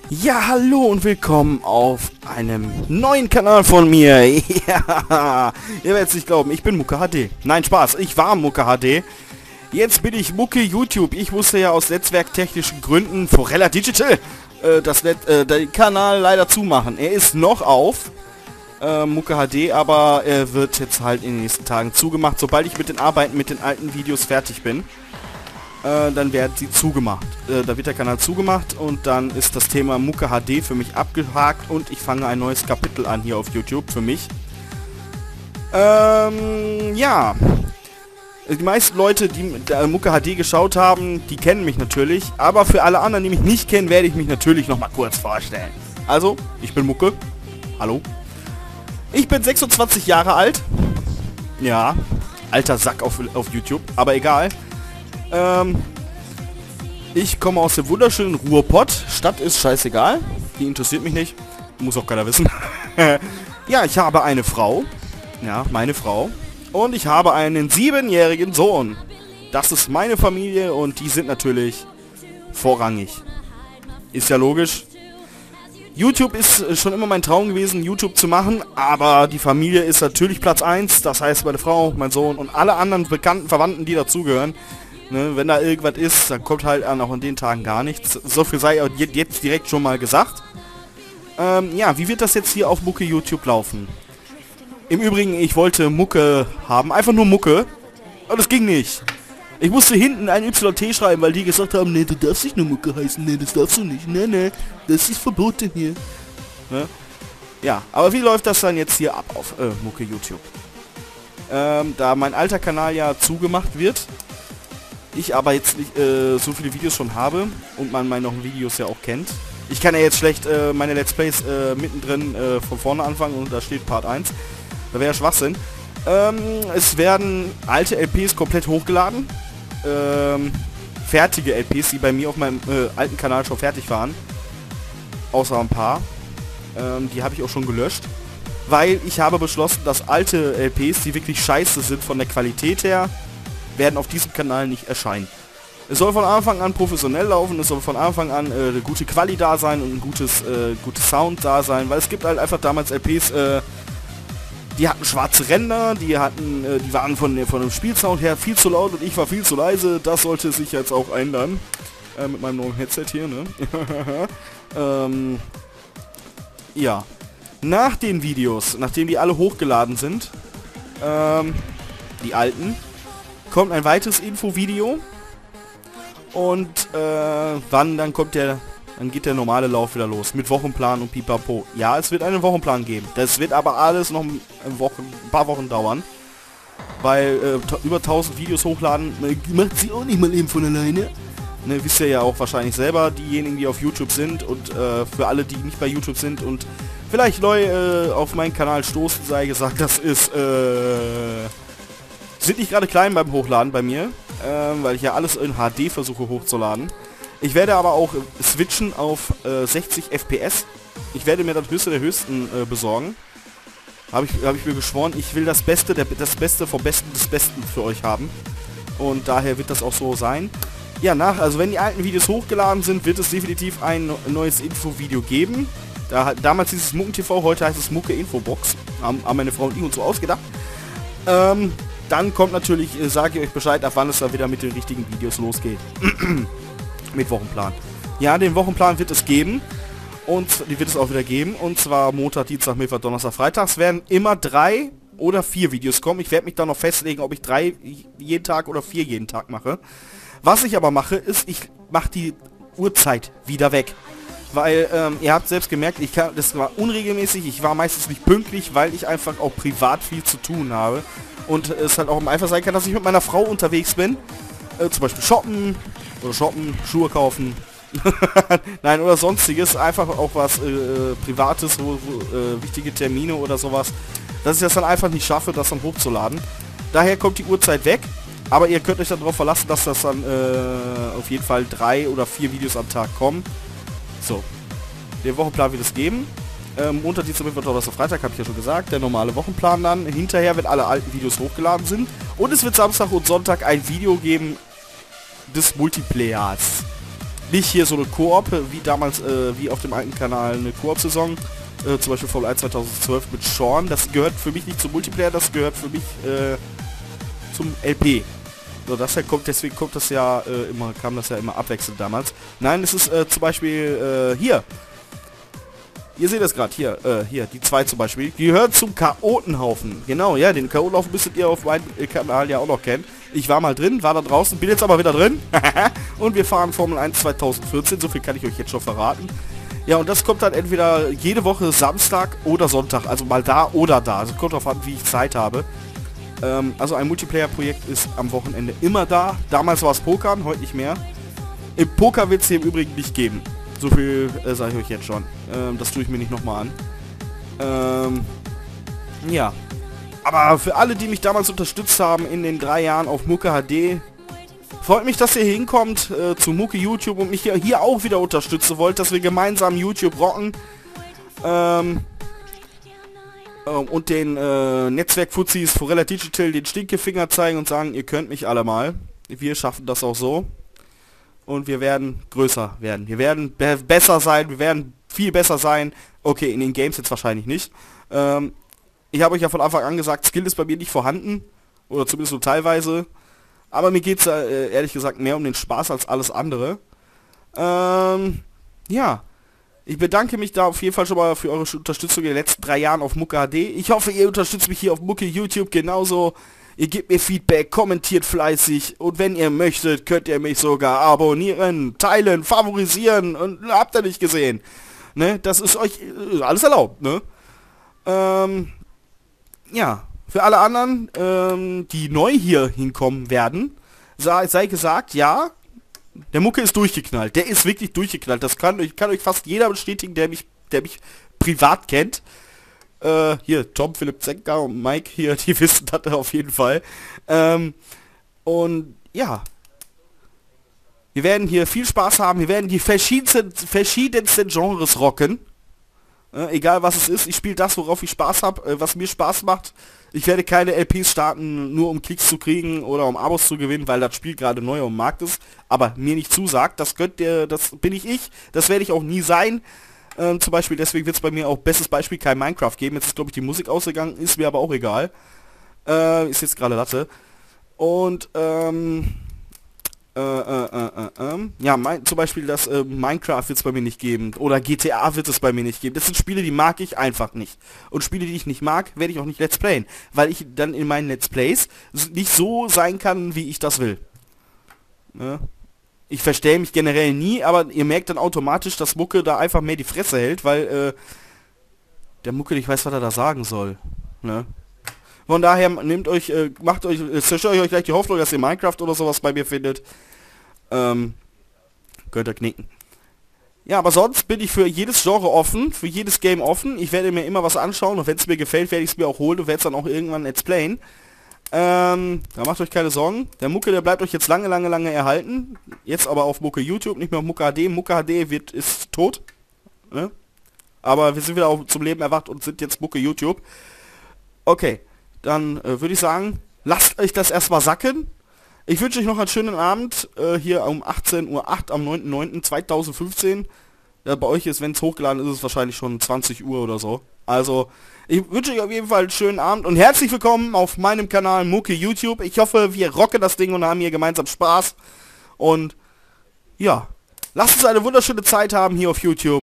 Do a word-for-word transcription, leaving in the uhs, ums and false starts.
Ja, hallo und willkommen auf einem neuen Kanal von mir. Ja, ihr werdet es nicht glauben, ich bin Mucke H D. Nein, Spaß, ich war Mucke H D. Jetzt bin ich Mucke YouTube. Ich musste ja aus netzwerktechnischen Gründen Forella Digital äh, das Net, äh, den Kanal leider zumachen. Er ist noch auf, äh, Mucke H D, aber er wird jetzt halt in den nächsten Tagen zugemacht. Sobald ich mit den Arbeiten mit den alten Videos fertig bin, Äh, dann werden sie zugemacht. Äh, da wird der Kanal zugemacht und dann ist das Thema Mucke H D für mich abgehakt und ich fange ein neues Kapitel an hier auf YouTube für mich. Ähm, ja. Die meisten Leute, die äh, Mucke H D geschaut haben, die kennen mich natürlich. Aber für alle anderen, die mich nicht kennen, werde ich mich natürlich noch mal kurz vorstellen. Also, ich bin Mucke. Hallo. Ich bin sechsundzwanzig Jahre alt. Ja, alter Sack auf, auf YouTube, aber egal. Ähm, ich komme aus dem wunderschönen Ruhrpott. Stadt ist scheißegal. Die interessiert mich nicht. Muss auch keiner wissen. Ja, ich habe eine Frau. Ja, meine Frau. Und ich habe einen siebenjährigen Sohn. Das ist meine Familie und die sind natürlich vorrangig. Ist ja logisch. YouTube ist schon immer mein Traum gewesen, YouTube zu machen, aber die Familie ist natürlich Platz eins. Das heißt, meine Frau, mein Sohn und alle anderen bekannten Verwandten, die dazugehören. Ne, wenn da irgendwas ist, dann kommt halt auch an den Tagen gar nichts. So viel sei jetzt direkt schon mal gesagt. Ähm, ja, wie wird das jetzt hier auf Mucke YouTube laufen? Im Übrigen, ich wollte Mucke haben, einfach nur Mucke. Aber das ging nicht. Ich musste hinten ein Y T schreiben, weil die gesagt haben, nee, du darfst nicht nur Mucke heißen, nee, das darfst du nicht, nee, nee, das ist verboten hier. Ne? Ja, aber wie läuft das dann jetzt hier ab auf äh, Mucke YouTube? Ähm, da mein alter Kanal ja zugemacht wird, ich aber jetzt nicht äh, so viele Videos schon habe und man meine noch Videos ja auch kennt. Ich kann ja jetzt schlecht äh, meine Let's Plays äh, mittendrin äh, von vorne anfangen und da steht Part eins. Da wäre Schwachsinn. Ähm, es werden alte L Ps komplett hochgeladen. Ähm, fertige L Ps, die bei mir auf meinem äh, alten Kanal schon fertig waren. Außer ein paar. Ähm, die habe ich auch schon gelöscht. Weil ich habe beschlossen, dass alte L Ps, die wirklich scheiße sind von der Qualität her, werden auf diesem Kanal nicht erscheinen. Es soll von Anfang an professionell laufen, es soll von Anfang an äh, eine gute Quali da sein und ein gutes, äh, gutes Sound da sein, weil es gibt halt einfach damals L Ps, äh, die hatten schwarze Ränder, die hatten, äh, die waren von, von dem Spielsound her viel zu laut und ich war viel zu leise. Das sollte sich jetzt auch ändern. Äh, mit meinem neuen Headset hier, ne? ähm, ja. Nach den Videos, nachdem die alle hochgeladen sind, ähm, die alten, kommt ein weiteres Infovideo und äh, wann dann kommt der, dann geht der normale Lauf wieder los mit Wochenplan und Pipapo. Ja, es wird einen Wochenplan geben. Das wird aber alles noch eine Woche, ein paar Wochen dauern, weil äh, über tausend Videos hochladen macht sie auch nicht mal eben von alleine. Ne, wisst ihr ja auch wahrscheinlich selber, diejenigen, die auf YouTube sind und äh, für alle, die nicht bei YouTube sind und vielleicht neu äh, auf meinen Kanal stoßen, sei gesagt, das ist äh, sind nicht gerade klein beim Hochladen bei mir, äh, weil ich ja alles in H D versuche hochzuladen. Ich werde aber auch äh, switchen auf äh, sechzig F P S. Ich werde mir das höchste der höchsten äh, besorgen. Habe ich, hab ich mir geschworen, ich will das Beste, der, das Beste vom Besten des Besten für euch haben. Und daher wird das auch so sein. Ja, nach, also wenn die alten Videos hochgeladen sind, wird es definitiv ein neues Infovideo geben. Da, damals hieß es Mucken T V, heute heißt es Mucke Infobox. Haben, haben meine Frau und ich uns so ausgedacht. Ähm... Dann kommt natürlich, äh, sage ich euch Bescheid, ab wann es dann wieder mit den richtigen Videos losgeht. Mit Wochenplan. Ja, den Wochenplan wird es geben. Und die wird es auch wieder geben. Und zwar Montag, Dienstag, Mittwoch, Donnerstag, Freitags werden immer drei oder vier Videos kommen. Ich werde mich dann noch festlegen, ob ich drei jeden Tag oder vier jeden Tag mache. Was ich aber mache, ist, ich mache die Uhrzeit wieder weg. Weil, ähm, ihr habt selbst gemerkt, ich kann, das war unregelmäßig, ich war meistens nicht pünktlich, weil ich einfach auch privat viel zu tun habe. Und es halt auch einfach sein kann, dass ich mit meiner Frau unterwegs bin. Äh, zum Beispiel shoppen, oder shoppen, Schuhe kaufen. Nein, oder sonstiges. Einfach auch was äh, Privates, wo, wo, äh, wichtige Termine oder sowas. Dass ich das dann einfach nicht schaffe, das dann hochzuladen. Daher kommt die Uhrzeit weg. Aber ihr könnt euch dann darauf verlassen, dass das dann äh, auf jeden Fall drei oder vier Videos am Tag kommen. So. Den Wochenplan wird es geben. Ähm, Montag, Dienstag, Mittwoch, Donnerstag, Freitag, habe ich ja schon gesagt. Der normale Wochenplan dann. Hinterher, wenn alle alten Videos hochgeladen sind. Und es wird Samstag und Sonntag ein Video geben des Multiplayers. Nicht hier so eine Koop, wie damals, äh, wie auf dem alten Kanal eine Koop-Saison. Äh, zum Beispiel Formel eins zweitausendzwölf mit Sean. Das gehört für mich nicht zum Multiplayer, das gehört für mich äh, zum L P. So, das ja kommt, deswegen kommt das ja äh, immer, kam das ja immer abwechselnd damals. Nein, es ist äh, zum Beispiel äh, hier. Ihr seht das gerade, hier, äh, hier, die zwei zum Beispiel. Die gehören zum Chaotenhaufen. Genau, ja, den Chaotenhaufen müsstet ihr auf meinem Kanal ja auch noch kennen. Ich war mal drin, war da draußen, bin jetzt aber wieder drin. Und wir fahren Formel eins zweitausendvierzehn, so viel kann ich euch jetzt schon verraten. Ja, und das kommt dann entweder jede Woche Samstag oder Sonntag. Also mal da oder da. Also kommt drauf an, wie ich Zeit habe. Ähm, also ein Multiplayer-Projekt ist am Wochenende immer da. Damals war es Pokern, heute nicht mehr. Im Poker wird es hier im Übrigen nicht geben. So viel äh, sage ich euch jetzt schon. Ähm, das tue ich mir nicht nochmal an. Ähm, ja. Aber für alle, die mich damals unterstützt haben in den drei Jahren auf Mucke H D, freut mich, dass ihr hier hinkommt äh, zu Mucke YouTube und mich hier, hier auch wieder unterstützen wollt, dass wir gemeinsam YouTube rocken. Ähm, ähm, und den äh, Netzwerk-Fuzis Forella Digital den Stinkefinger zeigen und sagen, ihr könnt mich alle mal. Wir schaffen das auch so. Und wir werden größer werden. Wir werden be besser sein. Wir werden viel besser sein. Okay, in den Games jetzt wahrscheinlich nicht. Ähm, ich habe euch ja von Anfang an gesagt, Skill ist bei mir nicht vorhanden. Oder zumindest nur teilweise. Aber mir geht es äh, ehrlich gesagt mehr um den Spaß als alles andere. Ähm, ja. Ich bedanke mich da auf jeden Fall schon mal für eure Unterstützung in den letzten drei Jahren auf Mucke H D. Ich hoffe, ihr unterstützt mich hier auf Mucke YouTube genauso. Ihr gebt mir Feedback, kommentiert fleißig und wenn ihr möchtet, könnt ihr mich sogar abonnieren, teilen, favorisieren und habt ihr nicht gesehen. Ne, das ist euch äh, alles erlaubt, ne? Ähm, ja, für alle anderen, ähm, die neu hier hinkommen werden, sei, sei gesagt, ja, der Mucke ist durchgeknallt. Der ist wirklich durchgeknallt. Das kann euch, kann euch fast jeder bestätigen, der mich, der mich privat kennt. Äh, hier, Tom, Philipp Zenker und Mike hier, die wissen das auf jeden Fall. Ähm, und ja, wir werden hier viel Spaß haben, wir werden die verschiedensten, verschiedensten Genres rocken. Äh, egal was es ist, ich spiele das, worauf ich Spaß habe, äh, was mir Spaß macht. Ich werde keine L Ps starten, nur um Klicks zu kriegen oder um Abos zu gewinnen, weil das Spiel gerade neu am Markt ist, aber mir nicht zusagt. Das könnt ihr, das bin ich ich, das werde ich auch nie sein. Ähm, zum Beispiel, deswegen wird es bei mir auch, bestes Beispiel, kein Minecraft geben. Jetzt ist, glaube ich, die Musik ausgegangen, ist mir aber auch egal. Äh, ist jetzt gerade Latte. Und, ähm, äh, äh, äh, äh, äh, ja, mein, zum Beispiel das äh, Minecraft wird es bei mir nicht geben. Oder G T A wird es bei mir nicht geben. Das sind Spiele, die mag ich einfach nicht. Und Spiele, die ich nicht mag, werde ich auch nicht Let's Playen. Weil ich dann in meinen Let's Plays nicht so sein kann, wie ich das will. Ne? Ich verstehe mich generell nie, aber ihr merkt dann automatisch, dass Mucke da einfach mehr die Fresse hält, weil äh, der Mucke nicht weiß, was er da sagen soll. Ne? Von daher nehmt euch, äh, macht euch, äh, zerstört euch gleich die Hoffnung, dass ihr Minecraft oder sowas bei mir findet. Ähm, könnt ihr knicken. Ja, aber sonst bin ich für jedes Genre offen, für jedes Game offen. Ich werde mir immer was anschauen und wenn es mir gefällt, werde ich es mir auch holen und werde es dann auch irgendwann Let's Playen. Ähm, da macht euch keine Sorgen. Der Mucke, der bleibt euch jetzt lange, lange, lange erhalten. Jetzt aber auf Mucke YouTube, nicht mehr auf Mucke H D. Mucke H D wird, ist tot. Ne? Aber wir sind wieder auch zum Leben erwacht und sind jetzt Mucke YouTube. Okay, dann äh, würde ich sagen, lasst euch das erstmal sacken. Ich wünsche euch noch einen schönen Abend. Äh, hier um achtzehn Uhr acht am neunten neunten zweitausendfünfzehn. Ja, bei euch ist, wenn es hochgeladen ist, ist es wahrscheinlich schon zwanzig Uhr oder so. Also, ich wünsche euch auf jeden Fall einen schönen Abend und herzlich willkommen auf meinem Kanal Mucke YouTube. Ich hoffe, wir rocken das Ding und haben hier gemeinsam Spaß. Und ja, lasst uns eine wunderschöne Zeit haben hier auf YouTube.